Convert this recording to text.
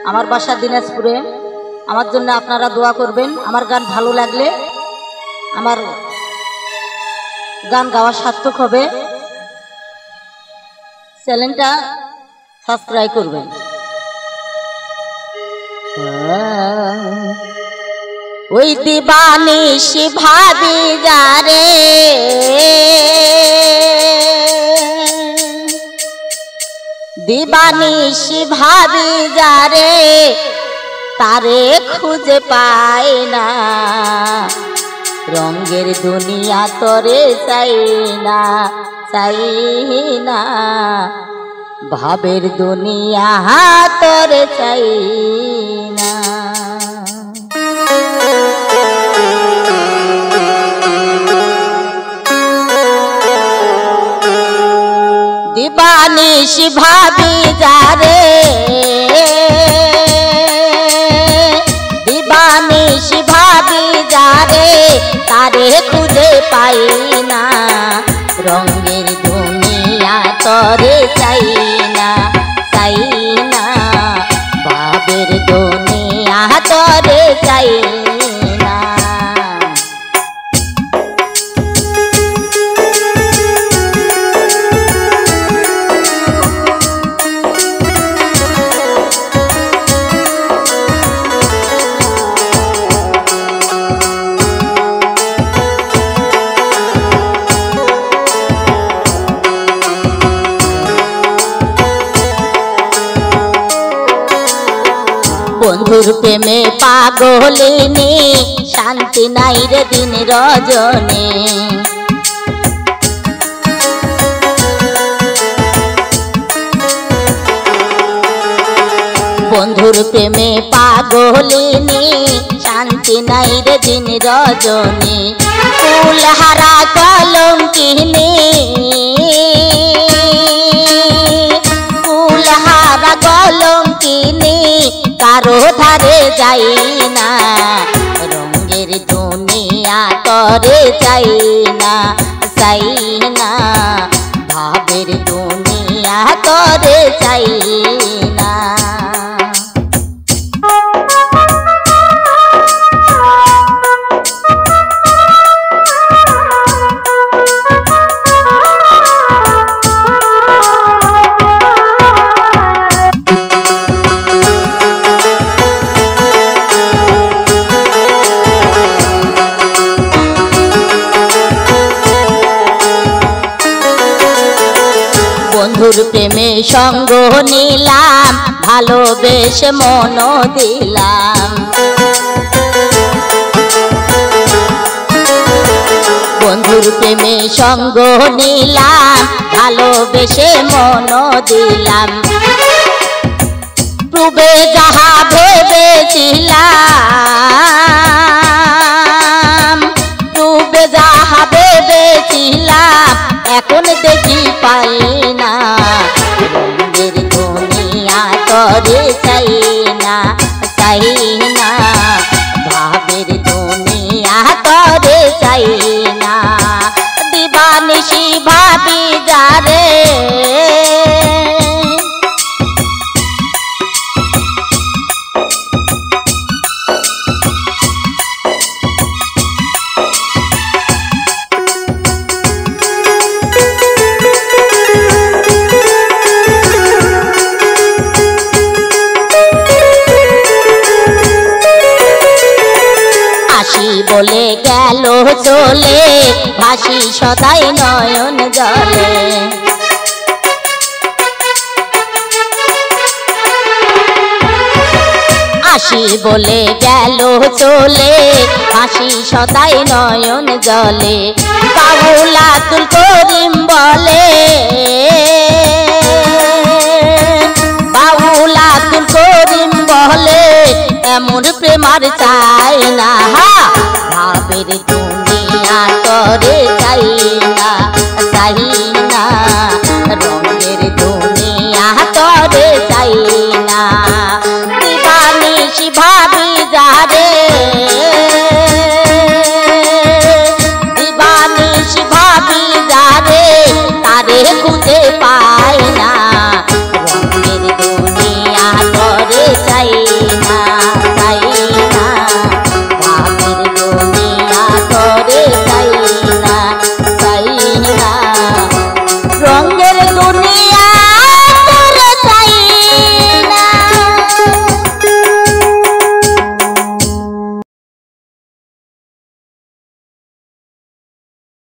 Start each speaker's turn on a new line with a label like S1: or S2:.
S1: আমার বাসা দিনাজপুরে। আমার জন্য আপনারা দোয়া করবেন। আমার গান ভালো লাগলে আমার গান গাওয়া সার্থক হবে। চ্যানেলটা সাবস্ক্রাইব করবেন। ওই দিবানিশি ভাবি যারে দিবানিশি ভাবি যারে তারে খুঁজে পায় না। রঙের দুনিয়া তরে চাই না, চাই না। ভাবের দুনিয়া তরে চাই না। দিবানিশি ভাবি যারে দিবানিশি ভাবি যারে তারে খুঁজে পাই না। রঙের দুনিয়া তরে চাই না, চাই না। ভাবের দুনিয়া তরে চাই না। বন্ধুর প্রেমে পাগলিনী শান্তি নাই রে দিন রজনী। বন্ধুর প্রেমে পাগলিনী শান্তি নাই রে দিন রজনী। ফুলহারা কলঙ্কিনী ফুলহারা কলঙ্কিনী কারো ধারে যাই না। রঙের দুনিয়া তরে চাই না, চাই না। ভাবের দুনিয়া তরে চাই না। বন্ধুর প্রেমে সঙ্গ নিলাম ভালোবেসে মন দিলাম। বন্ধুর প্রেমে সঙ্গ নিলাম ভালোবেসে মন দিলাম। পূর্বে যাহা ভেবেছিলাম পূর্বে যাহা ভেবেছিলাম এখন দেখি পাই না। রঙের দুনিয়া তরে চাই না, চাই না। ভাবের দুনিয়া তরে চাই না। দিবানিশি ভাবি যারে বলে গেল চলে ভাসি সদাই নয়ন জলে। আসি বলে গেল চলে ভাসি সদাই নয়ন জলে। বাউল আব্দুল করিম বলে বাউল আব্দুল করিম বলে এমন প্রেমার চাই না। ভাবের দুনিয়া তরে চাই না, চাই